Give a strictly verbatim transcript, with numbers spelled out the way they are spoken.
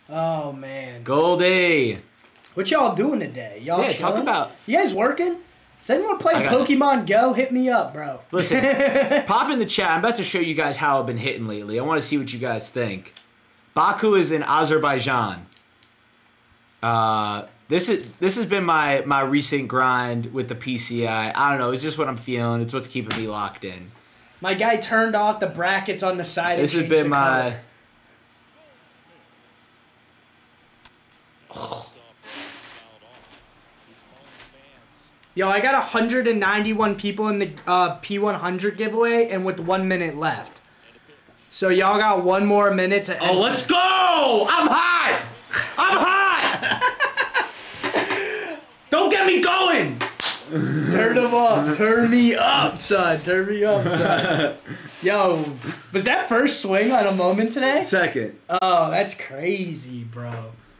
Oh, man. Goldie. What y'all doing today? Y'all Yeah, chilling? talk about... You guys working? Does anyone play Pokemon Go? Hit me up, bro. Listen, pop in the chat. I'm about to show you guys how I've been hitting lately. I want to see what you guys think. Baku is in Azerbaijan. Uh, this is this has been my my recent grind with the P C I. I don't know. It's just what I'm feeling. It's what's keeping me locked in. My guy turned off the brackets on the side. This has been my. Oh. Yo, I got one hundred ninety-one people in the uh, P one hundred giveaway, and with one minute left. So y'all got one more minute to. Oh, let's go! I'm hot! I'm hot! Don't get me going! Turn them up. Turn me up, son. Turn me up, son. Yo, was that first swing on a moment today? Second. Oh, that's crazy, bro.